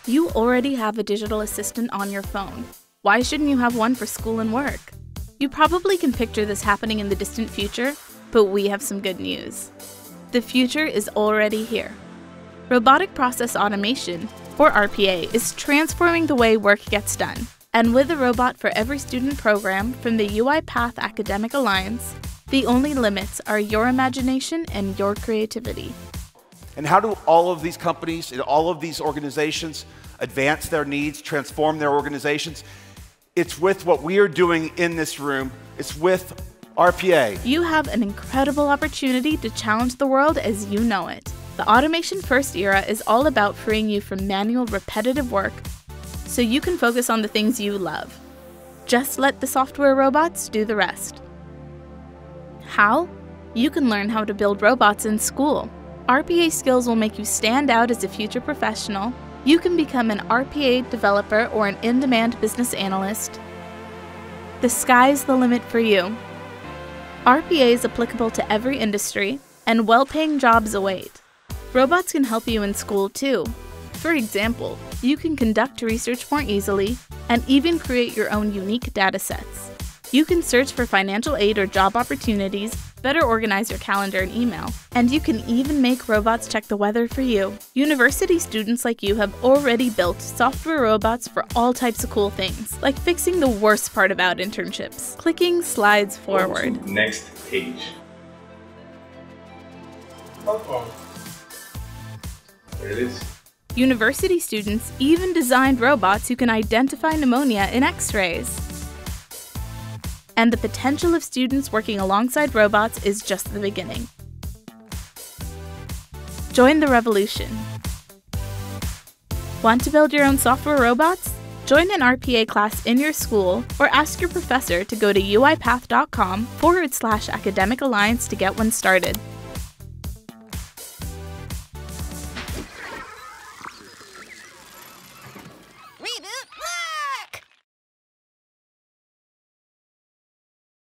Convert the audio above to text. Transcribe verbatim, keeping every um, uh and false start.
You already have a digital assistant on your phone. Why shouldn't you have one for school and work? You probably can picture this happening in the distant future, but we have some good news. The future is already here. Robotic Process Automation, or R P A, is transforming the way work gets done. And with a robot for every student program from the UiPath Academic Alliance, the only limits are your imagination and your creativity. And how do all of these companies and all of these organizations advance their needs, transform their organizations? It's with what we are doing in this room. It's with R P A. You have an incredible opportunity to challenge the world as you know it. The Automation First era is all about freeing you from manual, repetitive work so you can focus on the things you love. Just let the software robots do the rest. How? You can learn how to build robots in school. R P A skills will make you stand out as a future professional. You can become an R P A developer or an in-demand business analyst. The sky's the limit for you. R P A is applicable to every industry, and well-paying jobs await. Robots can help you in school too. For example, you can conduct research more easily and even create your own unique data sets. You can search for financial aid or job opportunities, better organize your calendar and email, and you can even make robots check the weather for you. University students like you have already built software robots for all types of cool things, like fixing the worst part about internships, clicking slides forward. Next page. Uh-oh. There it is. University students even designed robots who can identify pneumonia in X-rays. And the potential of students working alongside robots is just the beginning. Join the revolution. Want to build your own software robots? Join an R P A class in your school or ask your professor to go to uipath dot com forward slash academic alliance to get one started.